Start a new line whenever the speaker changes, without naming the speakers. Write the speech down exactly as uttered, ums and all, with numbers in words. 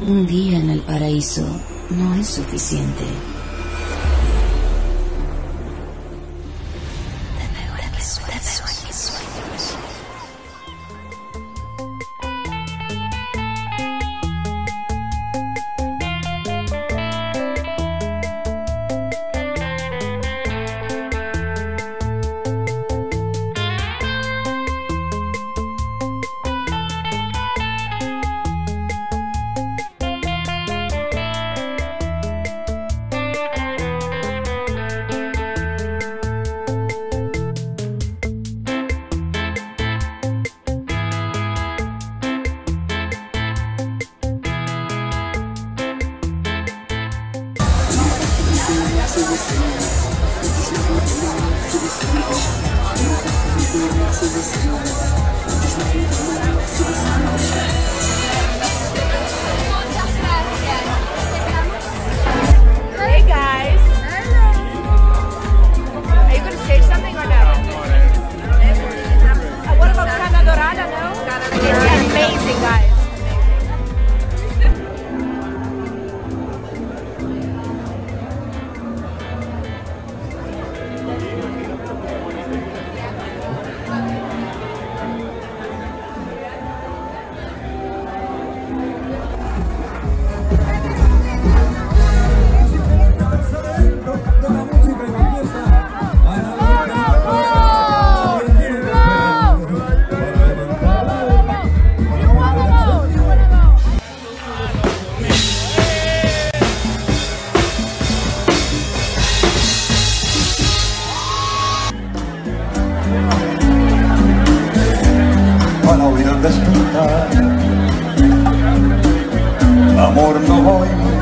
Un día en el paraíso no es suficiente.
Hey guys! Are you going to say something or no? Uh, what about Cana Dorada, no? It's amazing, guys.
Para oír despertar, amor, no voy